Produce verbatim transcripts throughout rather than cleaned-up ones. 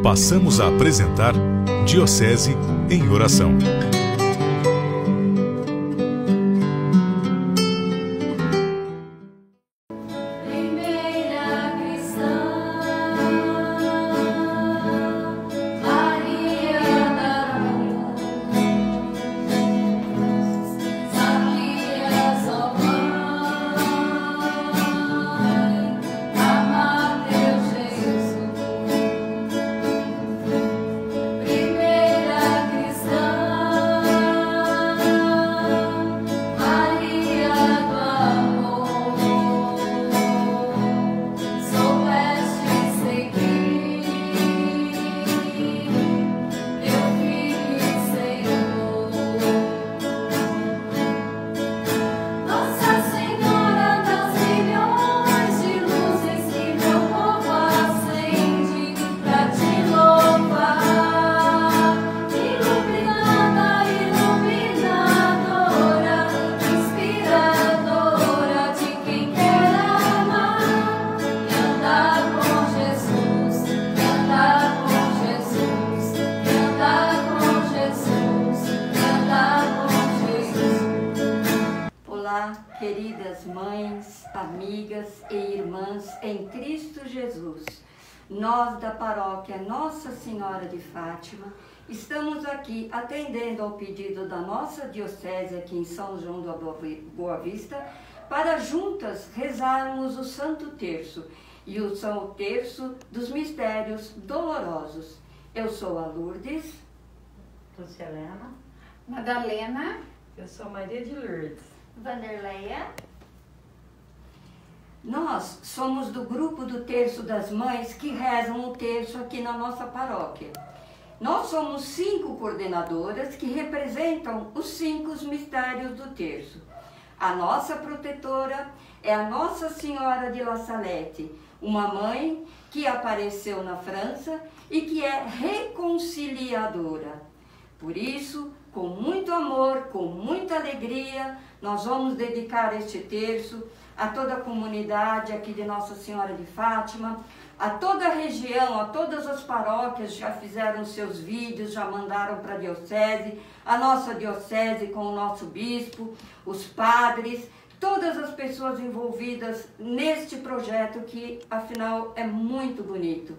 Passamos a apresentar Diocese em Oração. Queridas mães, amigas e irmãs em Cristo Jesus, nós da paróquia Nossa Senhora de Fátima estamos aqui atendendo ao pedido da nossa diocese aqui em São João da Boa Vista para juntas rezarmos o Santo Terço e o São Terço dos Mistérios Dolorosos. Eu sou a Lourdes, Lucilena, Madalena, eu sou Maria de Lourdes, Vanderleia. Nós somos do grupo do Terço das Mães que rezam o terço aqui na nossa paróquia. Nós somos cinco coordenadoras que representam os cinco mistérios do terço. A nossa protetora é a Nossa Senhora de La Salette, uma mãe que apareceu na França e que é reconciliadora. Por isso, com muito amor, com muita alegria, nós vamos dedicar este terço a toda a comunidade aqui de Nossa Senhora de Fátima, a toda a região, a todas as paróquias já fizeram seus vídeos, já mandaram para a diocese, a nossa diocese com o nosso bispo, os padres, todas as pessoas envolvidas neste projeto que, afinal, é muito bonito.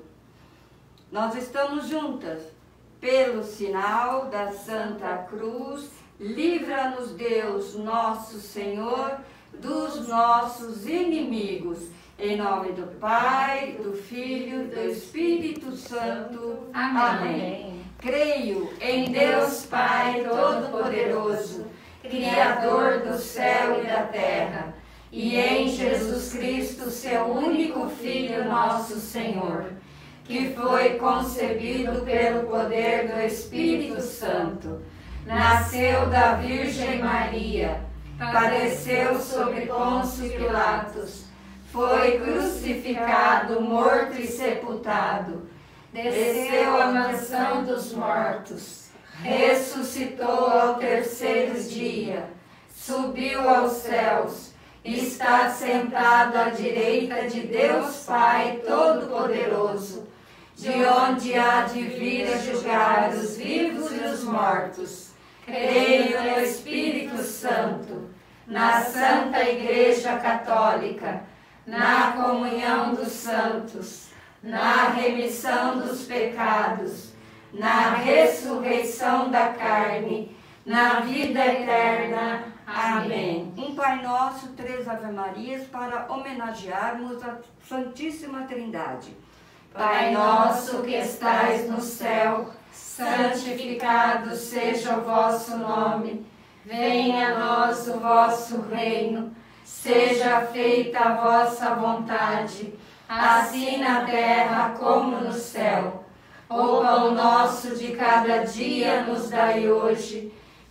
Nós estamos juntas. Pelo sinal da Santa Cruz, livra-nos Deus, nosso Senhor, dos nossos inimigos. Em nome do Pai, do Filho e do Espírito Santo. Amém. Amém. Creio em Deus Pai Todo-Poderoso, Criador do céu e da terra, e em Jesus Cristo, seu único Filho, nosso Senhor, que foi concebido pelo poder do Espírito Santo, nasceu da Virgem Maria, padeceu sob Pôncio Pilatos, foi crucificado, morto e sepultado, desceu à mansão dos mortos, ressuscitou ao terceiro dia, subiu aos céus, está sentado à direita de Deus Pai Todo-Poderoso, de onde há de vir a julgar os vivos e os mortos. Creio no Espírito Santo, na Santa Igreja Católica, na comunhão dos santos, na remissão dos pecados, na ressurreição da carne, na vida eterna. Amém. Um Pai Nosso, três Ave Marias para homenagearmos a Santíssima Trindade. Pai nosso que estais no céu, santificado seja o vosso nome. Venha a nós o vosso reino. Seja feita a vossa vontade, assim na terra como no céu. O pão nosso de cada dia nos dai hoje.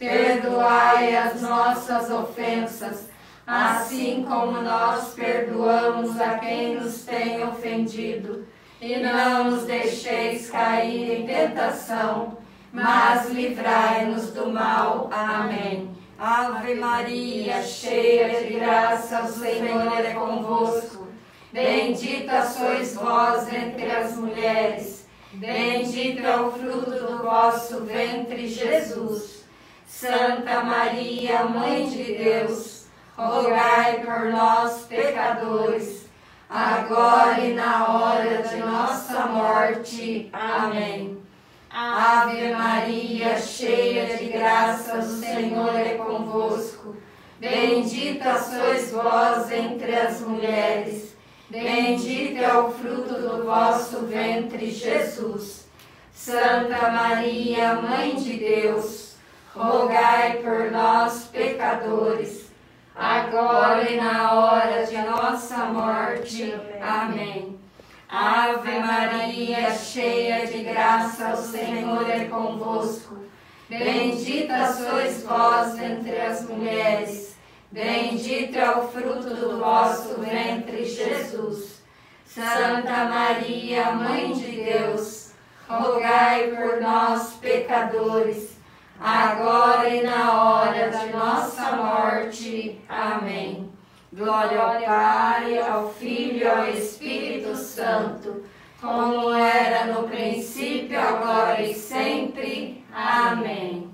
Perdoai as nossas ofensas, assim como nós perdoamos a quem nos tem ofendido. E não nos deixeis cair em tentação, mas livrai-nos do mal. Amém. Ave Maria, cheia de graça, o Senhor é convosco. Bendita sois vós entre as mulheres, bendito é o fruto do vosso ventre, Jesus. Santa Maria, Mãe de Deus, rogai por nós, pecadores, agora e na hora de nossa morte. Amém. Ave Maria, cheia de graças, o Senhor é convosco. Bendita sois vós entre as mulheres, bendito é o fruto do vosso ventre, Jesus. Santa Maria, Mãe de Deus, rogai por nós, pecadores, agora e na hora de nossa morte. Amém. Ave Maria, cheia de graça, o Senhor é convosco. Bendita sois vós entre as mulheres, bendito é o fruto do vosso ventre, Jesus. Santa Maria, Mãe de Deus, rogai por nós, pecadores, agora e na hora de nossa morte. Amém. Glória ao Pai, ao Filho e ao Espírito Santo, como era no princípio, agora e sempre. Amém.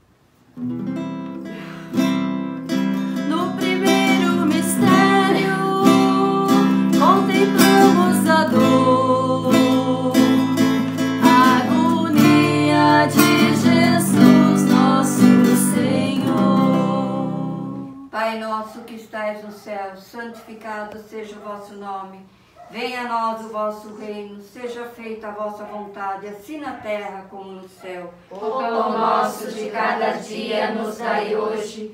No primeiro mistério, contemplamos a dor, a agonia de Jesus, nosso Senhor. Pai nosso que estais no céu, santificado seja o vosso nome. Venha a nós o vosso reino, seja feita a vossa vontade, assim na terra como no céu. O pão nosso de cada dia nos dai hoje,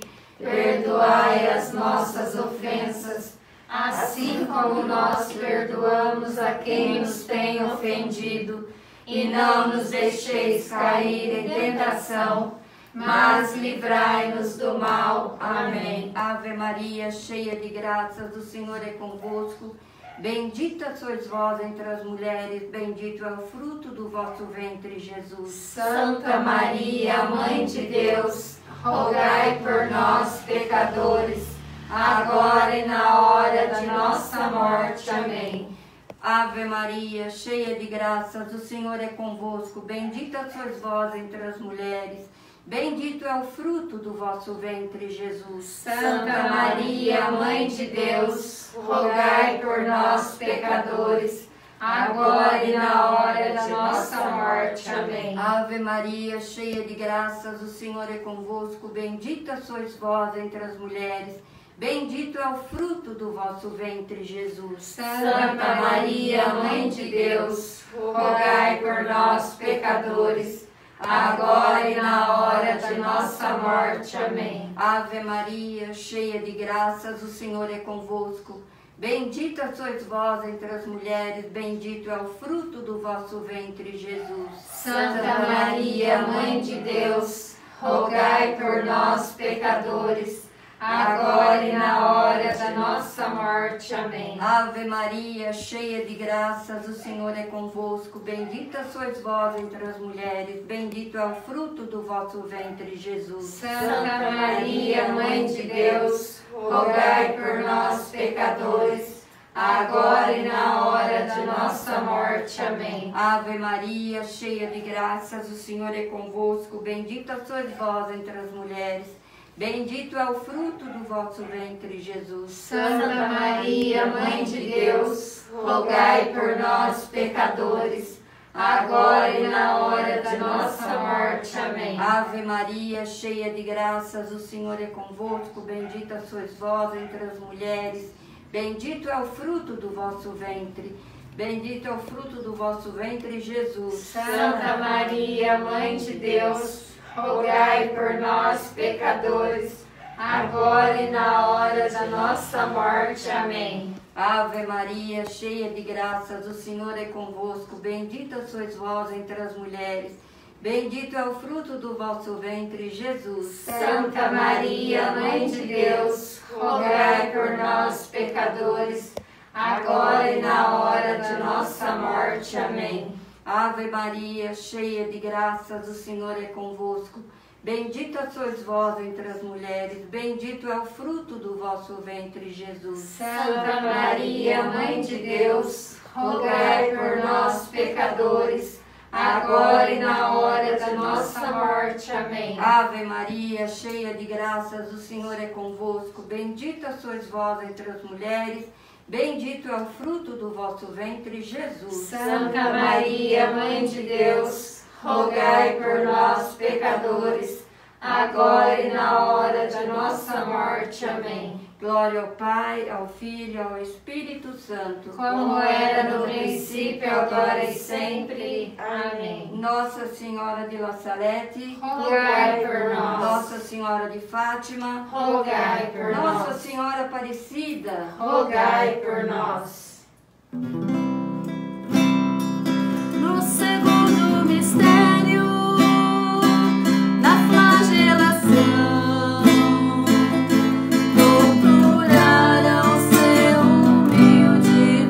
perdoai as nossas ofensas, assim como nós perdoamos a quem nos tem ofendido, e não nos deixeis cair em tentação, mas livrai-nos do mal. Amém. Ave Maria, cheia de graças, o Senhor é convosco. Bendita sois vós entre as mulheres, bendito é o fruto do vosso ventre, Jesus. Santa Maria, Mãe de Deus, rogai por nós, pecadores, agora e na hora de nossa morte. Amém. Ave Maria, cheia de graças, o Senhor é convosco. Bendita sois vós entre as mulheres, bendito é o fruto do vosso ventre, Jesus. Santa Maria, Mãe de Deus, rogai por nós, pecadores, agora e na hora de nossa morte. Amém. Ave Maria, cheia de graças, o Senhor é convosco. Bendita sois vós entre as mulheres, bendito é o fruto do vosso ventre, Jesus. Santa Maria, Mãe de Deus, rogai por nós, pecadores, agora e na hora de nossa morte. Amém. Ave Maria, cheia de graças, o Senhor é convosco. Bendita sois vós entre as mulheres, bendito é o fruto do vosso ventre, Jesus. Santa Maria, Mãe de Deus, rogai por nós, pecadores, agora e na hora da nossa morte. Amém. Ave Maria, cheia de graças, o Senhor é convosco. Bendita sois vós entre as mulheres, bendito é o fruto do vosso ventre, Jesus. Santa Maria, Mãe de Deus, rogai por nós, pecadores, agora e na hora de nossa morte. Amém. Ave Maria, cheia de graças, o Senhor é convosco. Bendita sois vós entre as mulheres, bendito é o fruto do vosso ventre, Jesus. Santa Maria, Mãe de Deus, rogai por nós, pecadores, agora e na hora de nossa morte. Amém. Ave Maria, cheia de graças, o Senhor é convosco. Bendita sois vós entre as mulheres, bendito é o fruto do vosso ventre. Bendito é o fruto do vosso ventre, Jesus. Santa Maria, Mãe de Deus, rogai por nós, pecadores, agora e na hora da nossa morte. Amém. Ave Maria, cheia de graças, o Senhor é convosco. Bendita sois vós entre as mulheres, bendito é o fruto do vosso ventre, Jesus. Santa Maria, Mãe de Deus, rogai por nós, pecadores, agora e na hora de nossa morte. Amém. Ave Maria, cheia de graças, o Senhor é convosco. Bendita sois vós entre as mulheres, bendito é o fruto do vosso ventre, Jesus. Santa Maria, Mãe de Deus, rogai por nós, pecadores, agora e na hora da nossa morte. Amém. Ave Maria, cheia de graças, o Senhor é convosco. Bendita sois vós entre as mulheres, bendito é o fruto do vosso ventre, Jesus. Santa Maria, Mãe de Deus, rogai por nós, pecadores, agora e na hora de nossa morte. Amém. Glória ao Pai, ao Filho e ao Espírito Santo. Como era no princípio, agora e sempre. Amém. Nossa Senhora de La Salete, Rogai por nós. Nossa Senhora de Fátima, Rogai por Nossa nós. Senhora Aparecida, Rogai por nós. No segundo mistério da flagelação, procuraram seu humilde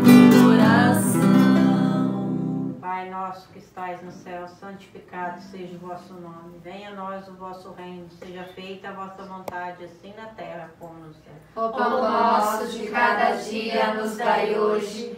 coração. Pai nosso que estais no céu, santificado seja o vosso nome. Venha a nós o vosso reino, seja feita a vossa vontade, assim na terra como no céu. O pão nosso de cada dia nos dai hoje,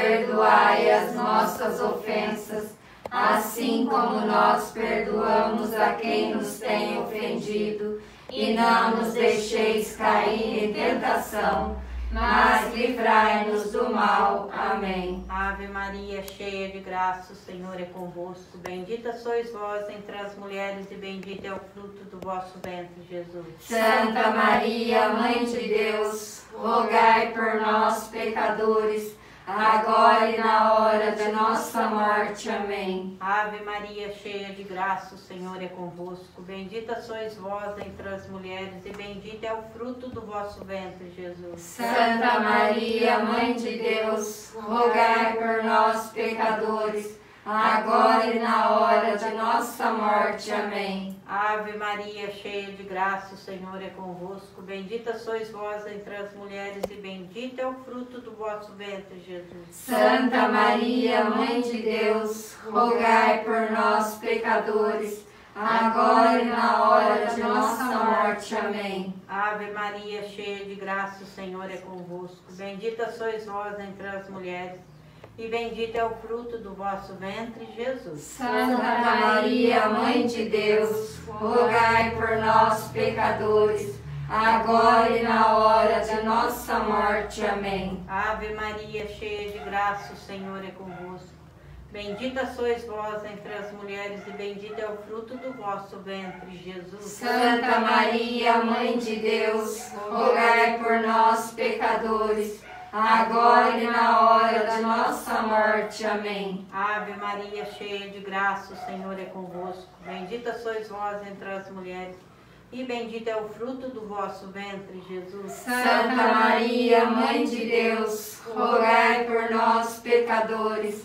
perdoai as nossas ofensas, assim como nós perdoamos a quem nos tem ofendido, e não nos deixeis cair em tentação, mas livrai-nos do mal. Amém. Ave Maria, cheia de graça, o Senhor é convosco. Bendita sois vós entre as mulheres e bendito é o fruto do vosso ventre, Jesus. Santa Maria, Mãe de Deus, rogai por nós, pecadores, agora e na hora de nossa morte. Amém. Ave Maria, cheia de graça, o Senhor é convosco. Bendita sois vós entre as mulheres e bendito é o fruto do vosso ventre, Jesus. Santa Maria, Mãe de Deus, rogai por nós, pecadores, agora e na hora de nossa morte. Amém. Ave Maria, cheia de graça, o Senhor é convosco. Bendita sois vós entre as mulheres e bendito é o fruto do vosso ventre, Jesus. Santa Maria, Mãe de Deus, rogai por nós, pecadores, agora e na hora de nossa morte. Amém. Ave Maria, cheia de graça, o Senhor é convosco. Bendita sois vós entre as mulheres e bendito é o fruto do vosso ventre, Jesus. Santa Maria, Mãe de Deus, rogai por nós, pecadores, agora e na hora de nossa morte. Amém. Ave Maria, cheia de graça, o Senhor é convosco. Bendita sois vós entre as mulheres e bendito é o fruto do vosso ventre, Jesus. Santa Maria, Mãe de Deus, rogai por nós, pecadores, agora e na hora de nossa morte. Amém. Ave Maria, cheia de graça, o Senhor é convosco. Bendita sois vós entre as mulheres e bendito é o fruto do vosso ventre, Jesus. Santa Maria, Mãe de Deus, rogai por nós, pecadores,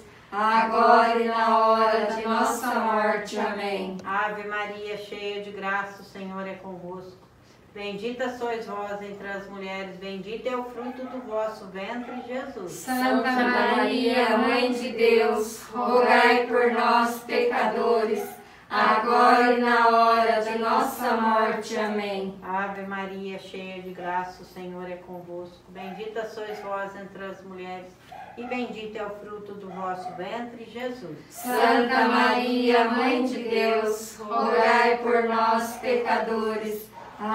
agora e na hora de nossa morte. Amém. Ave Maria, cheia de graça, o Senhor é convosco. Bendita sois vós entre as mulheres, bendito é o fruto do vosso ventre, Jesus. Santa Maria, Mãe de Deus, rogai por nós, pecadores, agora e na hora de nossa morte. Amém. Ave Maria, cheia de graça, o Senhor é convosco. Bendita sois vós entre as mulheres, e bendito é o fruto do vosso ventre, Jesus. Santa Maria, Mãe de Deus, rogai por nós, pecadores,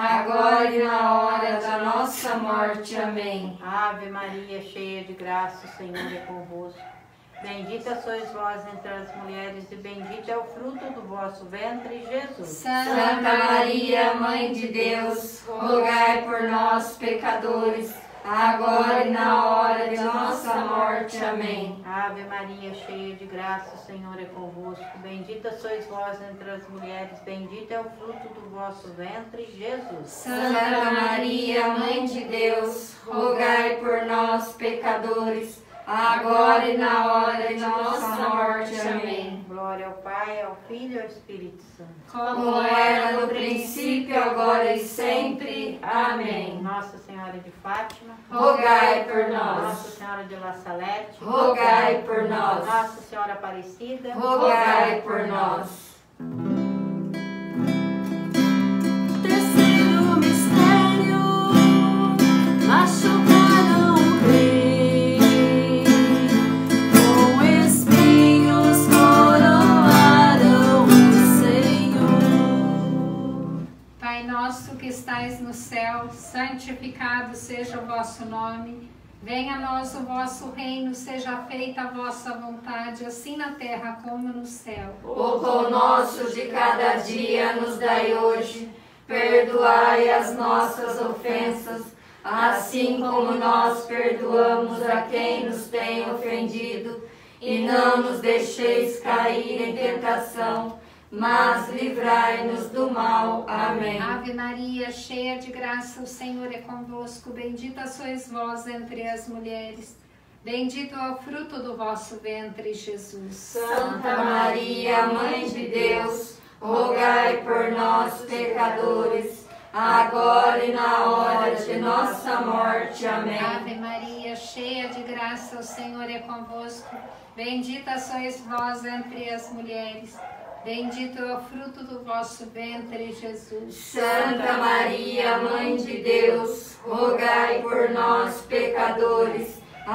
agora e na hora da nossa morte. Amém. Ave Maria, cheia de graça, o Senhor é convosco. Bendita sois vós entre as mulheres e bendito é o fruto do vosso ventre, Jesus. Santa Maria, Mãe de Deus, rogai por nós, pecadores, agora e na hora de nossa morte. Amém. Ave Maria, cheia de graça, o Senhor é convosco. Bendita sois vós entre as mulheres, bendito é o fruto do vosso ventre, Jesus. Santa Maria, Mãe de Deus, rogai por nós, pecadores, agora e na hora de nossa morte. Amém. Glória ao Pai, ao Filho e ao Espírito Santo. Como era no princípio, agora e sempre. Amém. Nossa Senhora de Fátima, rogai por nós. Nossa Senhora de La Salete, rogai por nós. Nossa Senhora Aparecida, rogai por nós. Terceiro mistério, machucaram o rei, com espinhos coroados. estais no céu, santificado seja o vosso nome. Venha a nós o vosso reino, seja feita a vossa vontade, assim na terra como no céu. O pão nosso de cada dia nos dai hoje. Perdoai as nossas ofensas, assim como nós perdoamos a quem nos tem ofendido. E não nos deixeis cair em tentação, mas livrai-nos do mal. Amém. Ave Maria, cheia de graça, o Senhor é convosco. Bendita sois vós entre as mulheres. Bendito é o fruto do vosso ventre, Jesus. Santa Maria, Mãe de Deus, rogai por nós, pecadores, agora e na hora de nossa morte. Amém. Ave Maria, cheia de graça, o Senhor é convosco. Bendita sois vós entre as mulheres. Bendito é o fruto do vosso ventre, Jesus. Santa Maria, Mãe de Deus, rogai por nós, pecadores,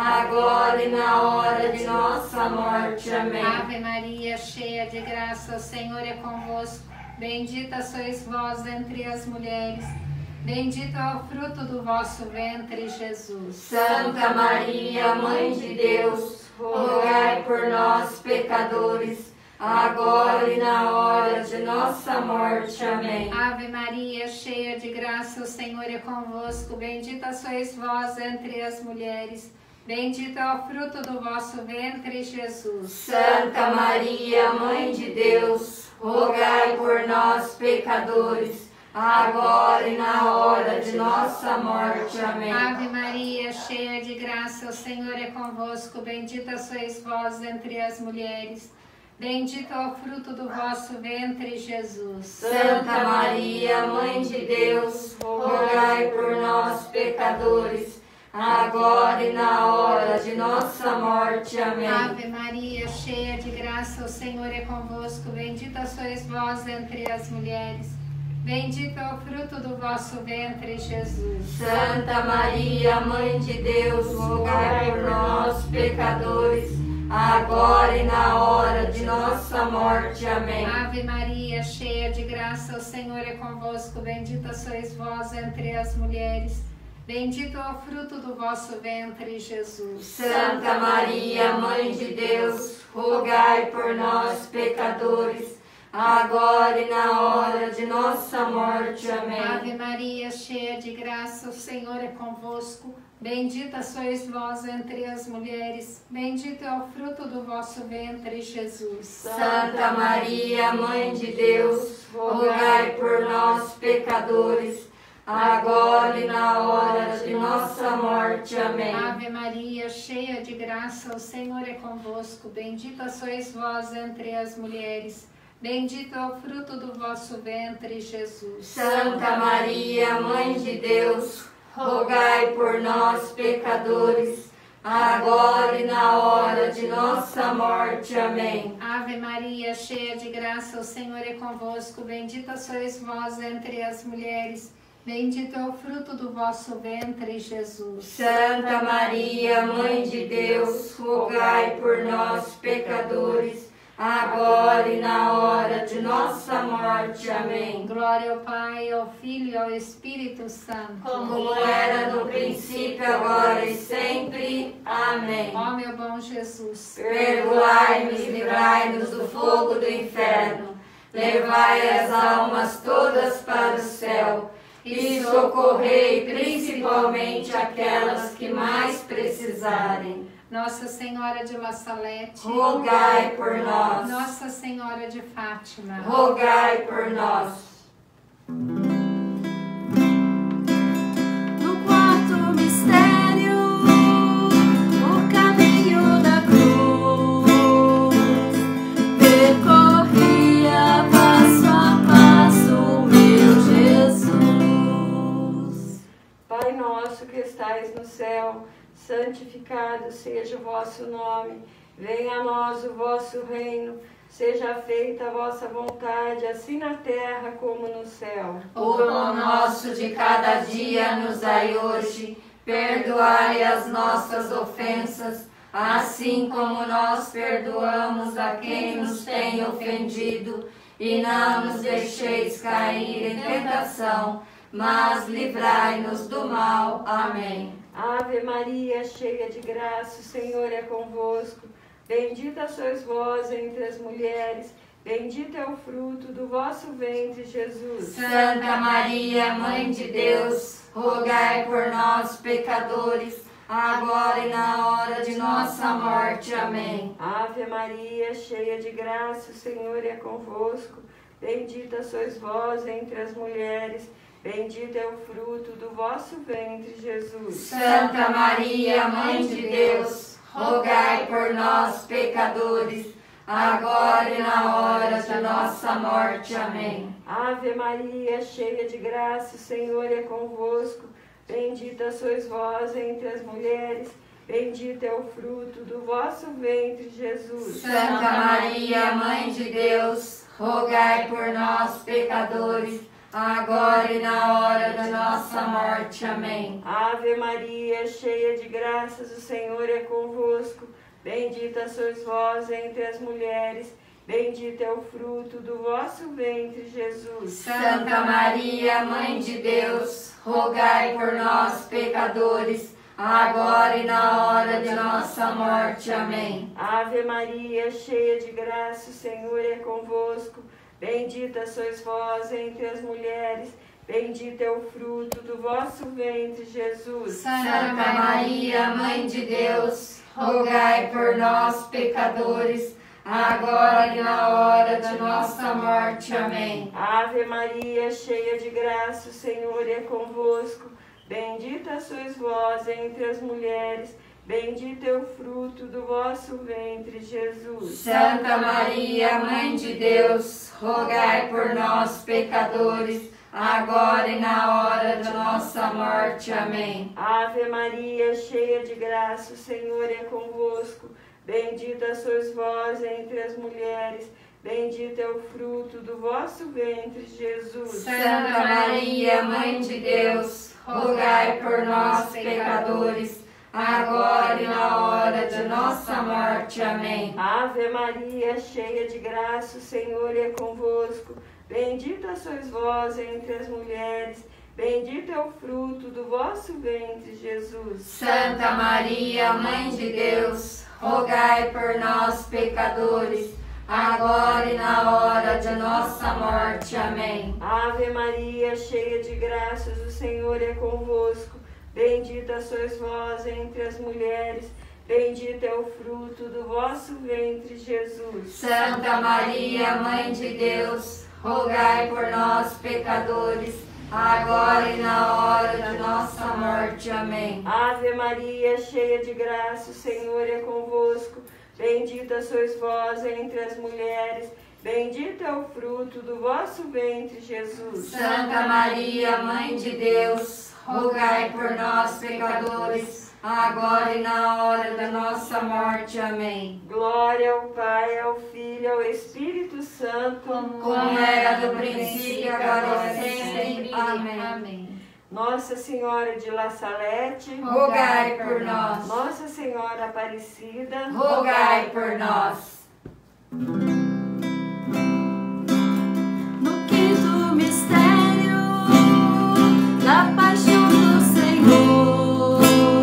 agora e na hora de nossa morte. Amém. Ave Maria, cheia de graça, o Senhor é convosco. Bendita sois vós entre as mulheres. Bendito é o fruto do vosso ventre, Jesus. Santa Maria, Mãe de Deus, rogai por nós, pecadores, agora e na hora de nossa morte. Amém. Ave Maria, cheia de graça, o Senhor é convosco. Bendita sois vós entre as mulheres. Bendito é o fruto do vosso ventre, Jesus. Santa Maria, Mãe de Deus, rogai por nós, pecadores, agora e na hora de nossa morte. Amém. Ave Maria, cheia de graça, o Senhor é convosco. Bendita sois vós entre as mulheres. Bendito é o fruto do vosso ventre, Jesus. Santa Maria, Mãe de Deus, rogai por nós, pecadores, agora e na hora de nossa morte. Amém. Ave Maria, cheia de graça, o Senhor é convosco. Bendita sois vós entre as mulheres. Bendito é o fruto do vosso ventre, Jesus. Santa Maria, Mãe de Deus, rogai por nós, pecadores, agora e na hora de nossa morte. Amém. Ave Maria, cheia de graça, o Senhor é convosco. Bendita sois vós entre as mulheres. Bendito é o fruto do vosso ventre, Jesus. Santa Maria, Mãe de Deus, rogai por nós, pecadores, agora e na hora de nossa morte. Amém. Ave Maria, cheia de graça, o Senhor é convosco. Bendita sois vós entre as mulheres. Bendito é o fruto do vosso ventre, Jesus. Santa Maria, Mãe de Deus, rogai por nós, pecadores, agora e na hora de nossa morte. Amém. Ave Maria, cheia de graça, o Senhor é convosco. Bendita sois vós entre as mulheres. Bendito é o fruto do vosso ventre, Jesus. Santa Maria, Mãe de Deus, rogai por nós, pecadores, agora e na hora de nossa morte. Amém. Ave Maria, cheia de graça, o Senhor é convosco. Bendita sois vós entre as mulheres. Bendito é o fruto do vosso ventre, Jesus. Santa Maria, Mãe de Deus, rogai por nós, pecadores, agora e na hora de nossa morte. Amém. Glória ao Pai, ao Filho e ao Espírito Santo. Como era no princípio, agora e sempre. Amém. Ó meu bom Jesus, Perdoai-nos e livrai-nos do fogo do inferno. Levai as almas todas para o céu e socorrei principalmente aquelas que mais precisarem. Nossa Senhora de La Salete, Rogai por nós. Nossa Senhora de Fátima, Rogai por nós. No quarto mistério, o caminho da cruz, percorria passo a passo o meu Jesus. Pai nosso que estais no céu, santificado seja o vosso nome. Venha a nós o vosso reino. Seja feita a vossa vontade, assim na terra como no céu. O pão nosso de cada dia nos dai hoje. Perdoai as nossas ofensas, assim como nós perdoamos a quem nos tem ofendido. E não nos deixeis cair em tentação, mas livrai-nos do mal. Amém. Ave Maria, cheia de graça, o Senhor é convosco. Bendita sois vós entre as mulheres, bendito é o fruto do vosso ventre, Jesus. Santa Maria, Mãe de Deus, rogai por nós, pecadores, agora e na hora de nossa morte. Amém. Ave Maria, cheia de graça, o Senhor é convosco. Bendita sois vós entre as mulheres, bendito é o fruto do vosso ventre, Jesus. Santa Maria, Mãe de Deus, rogai por nós, pecadores, agora e na hora de nossa morte. Amém. Ave Maria, cheia de graça, o Senhor é convosco. Bendita sois vós entre as mulheres, bendito é o fruto do vosso ventre, Jesus. Santa Maria, Mãe de Deus, rogai por nós, pecadores, agora e na hora de nossa morte. Amém. Ave Maria, cheia de graças, o Senhor é convosco. Bendita sois vós entre as mulheres, bendito é o fruto do vosso ventre, Jesus. Santa Maria, Mãe de Deus, rogai por nós, pecadores, agora e na hora de nossa morte. Amém. Ave Maria, cheia de graça, o Senhor é convosco. Bendita sois vós entre as mulheres, bendito é o fruto do vosso ventre, Jesus. Santa Maria, Mãe de Deus, rogai por nós, pecadores, agora e na hora de nossa morte. Amém. Ave Maria, cheia de graça, o Senhor é convosco. Bendita sois vós entre as mulheres, bendito é o fruto do vosso ventre, Jesus. Santa Maria, Mãe de Deus, rogai por nós, pecadores, agora e na hora de nossa morte. Amém. Ave Maria, cheia de graça, o Senhor é convosco. Bendita sois vós entre as mulheres, bendito é o fruto do vosso ventre, Jesus. Santa Maria, Mãe de Deus, rogai por nós, pecadores, agora e na hora de nossa morte. Amém. Ave Maria, cheia de graça, o Senhor é convosco. Bendita sois vós entre as mulheres, bendito é o fruto do vosso ventre, Jesus. Santa Maria, Mãe de Deus, rogai por nós, pecadores, agora e na hora de nossa morte. Amém. Ave Maria, cheia de graças, o Senhor é convosco. Bendita sois vós entre as mulheres, bendito é o fruto do vosso ventre, Jesus. Santa Maria, Mãe de Deus, rogai por nós, pecadores, agora e na hora de nossa morte. Amém. Ave Maria, cheia de graça, o Senhor é convosco. Bendita sois vós entre as mulheres, bendito é o fruto do vosso ventre, Jesus. Santa Maria, Mãe de Deus, rogai por nós, pecadores, agora e na hora da nossa morte. Amém. Glória ao Pai, ao Filho e ao Espírito Santo, como era do princípio, agora e sempre. Amém. Amém. Nossa Senhora de La Salete, rogai por nós. Nossa Senhora Aparecida, rogai por nós. No quinto mistério da paixão do Senhor,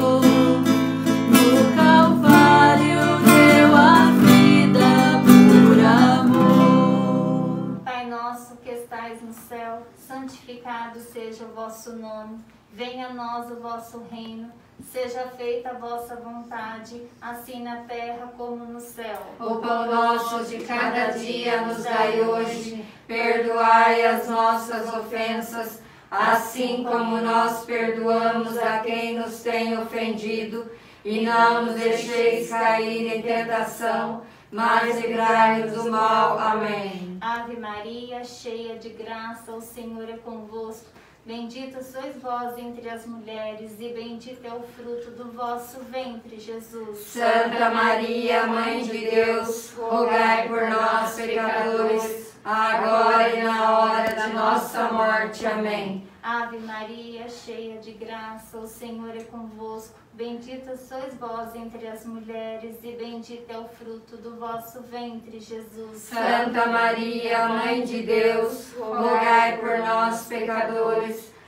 no Calvário deu a vida por amor. Pai nosso que estais no céu, santificado seja o vosso nome. Venha a nós o vosso reino. Seja feita a vossa vontade, assim na terra como no céu. O pão nosso de cada dia nos dai hoje. Perdoai as nossas ofensas, assim como nós perdoamos a quem nos tem ofendido. E não nos deixeis cair em tentação, mas livrai-nos do mal. Amém. Ave Maria, cheia de graça, o Senhor é convosco. Bendita sois vós entre as mulheres, e bendito é o fruto do vosso ventre, Jesus. Santa Maria, Mãe de Deus, rogai por nós, pecadores, agora e na hora de nossa morte. Amém. Ave Maria, cheia de graça, o Senhor é convosco. Bendita sois vós entre as mulheres, e bendito é o fruto do vosso ventre, Jesus. Santa Maria, Mãe de Deus, rogai por nós, pecadores,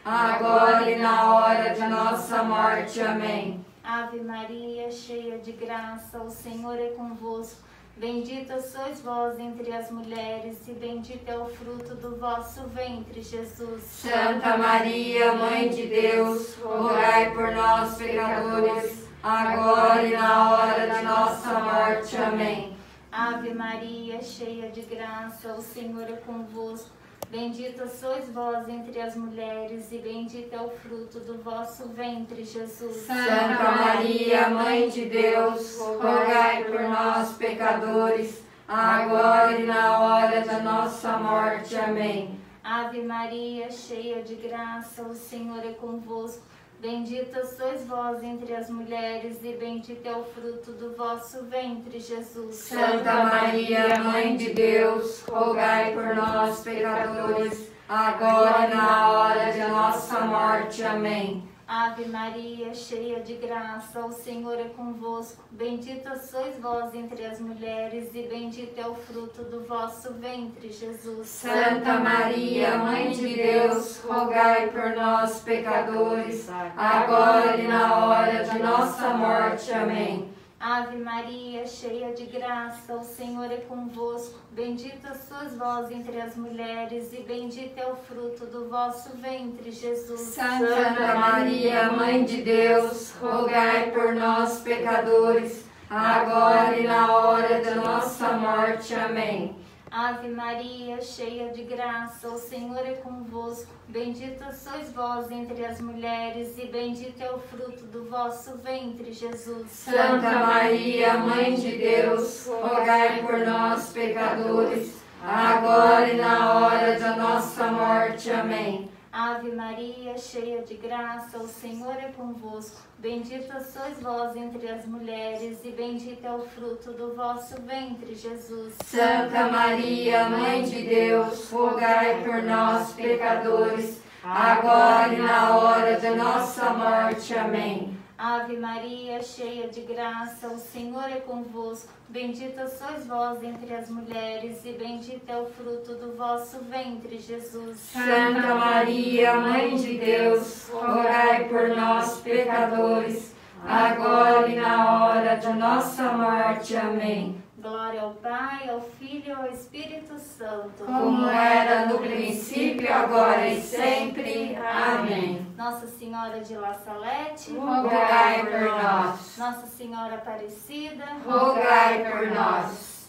agora e na hora de nossa morte. Amém. Ave Maria, cheia de graça, o Senhor é convosco. Bendita sois vós entre as mulheres, e bendito é o fruto do vosso ventre, Jesus. Santa Maria, Mãe de Deus, rogai por nós, pecadores, agora e na hora de nossa morte. Amém. Ave Maria, cheia de graça, o Senhor é convosco. Bendita sois vós entre as mulheres, e bendito é o fruto do vosso ventre, Jesus. Santa Maria, Mãe de Deus, rogai por nós, pecadores, agora e na hora da nossa morte. Amém. Ave Maria, cheia de graça, o Senhor é convosco. Bendita sois vós entre as mulheres, e bendito é o fruto do vosso ventre, Jesus. Santa Maria, Mãe de Deus, rogai por nós, pecadores, agora e na hora de nossa morte. Amém. Ave Maria, cheia de graça, o Senhor é convosco. Bendita sois vós entre as mulheres, e bendito é o fruto do vosso ventre, Jesus. Santa Maria, Mãe de Deus, rogai por nós, pecadores, agora e na hora de nossa morte. Amém. Ave Maria, cheia de graça, o Senhor é convosco. Bendita sois vós entre as mulheres, e bendito é o fruto do vosso ventre, Jesus. Santa Maria, Mãe de Deus, rogai por nós, pecadores, agora e na hora da nossa morte. Amém. Ave Maria, cheia de graça, o Senhor é convosco. Bendita sois vós entre as mulheres, e bendito é o fruto do vosso ventre, Jesus. Santa Maria, Mãe de Deus, rogai por nós, pecadores, agora e na hora da nossa morte. Amém. Ave Maria, cheia de graça, o Senhor é convosco. Bendita sois vós entre as mulheres, e bendito é o fruto do vosso ventre, Jesus. Santa Maria, Mãe de Deus, rogai por nós, pecadores, agora e na hora da nossa morte. Amém. Ave Maria, cheia de graça, o Senhor é convosco. Bendita sois vós entre as mulheres, e bendito é o fruto do vosso ventre, Jesus. Santa Maria, Mãe de Deus, rogai por nós, pecadores, agora e na hora de nossa morte. Amém. Glória ao Pai, ao Filho e ao Espírito Santo. Como era no princípio, agora e sempre. Amém. Nossa Senhora de La Salete, rogai por nós. Nossa Senhora Aparecida, rogai por nós.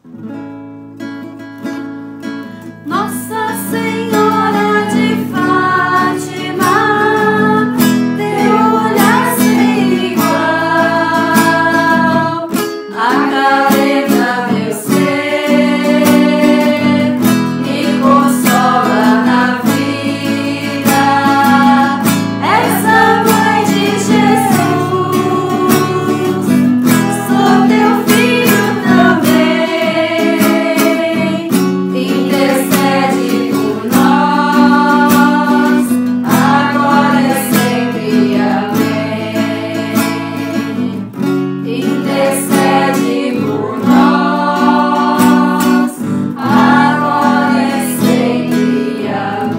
Nossa Senhora de Fátima, teu olhar sem igual acalenta meu ser, me consola na vida. És a Mãe de Jesus, sou teu filho também. Intercede por nós, agora e sempre. Amém. Intercede por nós, agora e sempre.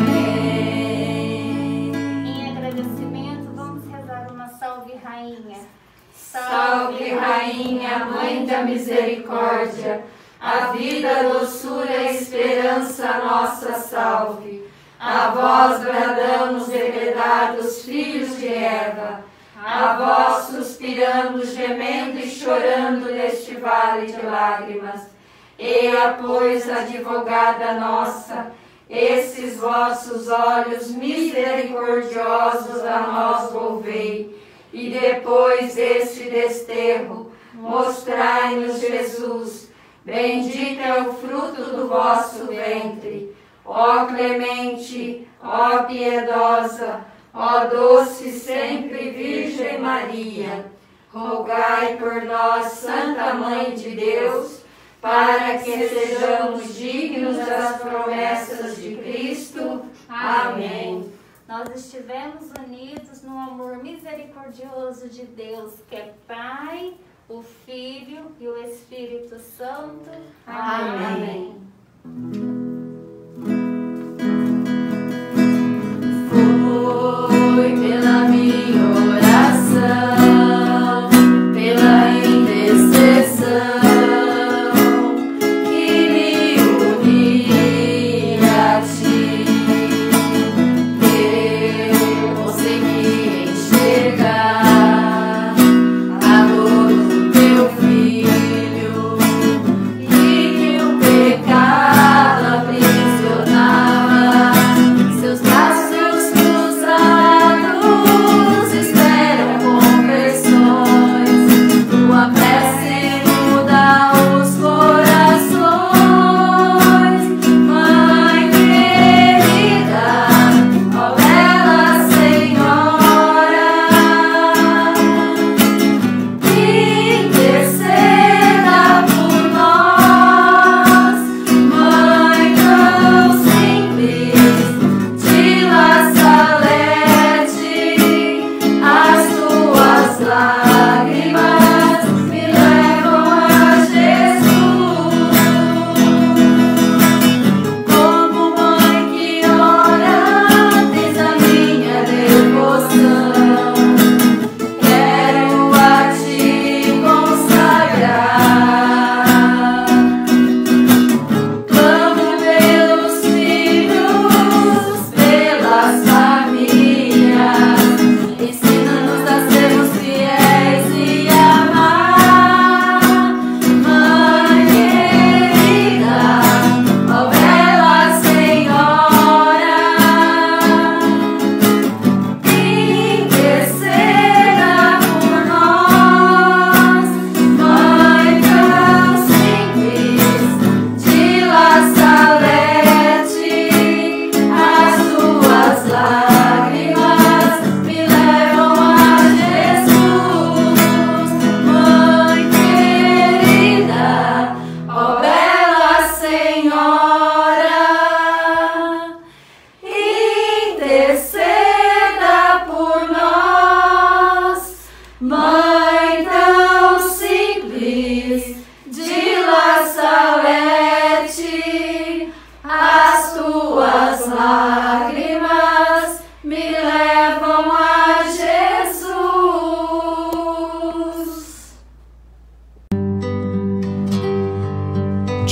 Amém. Em agradecimento, vamos rezar uma Salve Rainha. Salve, Rainha, Mãe da Misericórdia, a vida, doçura e esperança nossa salve. A vós bradamos, degredados filhos de Eva, a vós suspiramos, gemendo e chorando neste vale de lágrimas. Eia, pois, advogada nossa, esses vossos olhos misericordiosos a nós volvei, e depois deste desterro, mostrai-nos Jesus. Bendito é o fruto do vosso ventre. Ó clemente, ó piedosa, ó doce sempre Virgem Maria, rogai por nós, Santa Mãe de Deus, para que sejamos dignos das promessas de Cristo. Amém. Nós estivemos unidos no amor misericordioso de Deus, que é Pai, o Filho e o Espírito Santo. Amém. Foi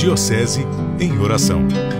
Diocese em Oração.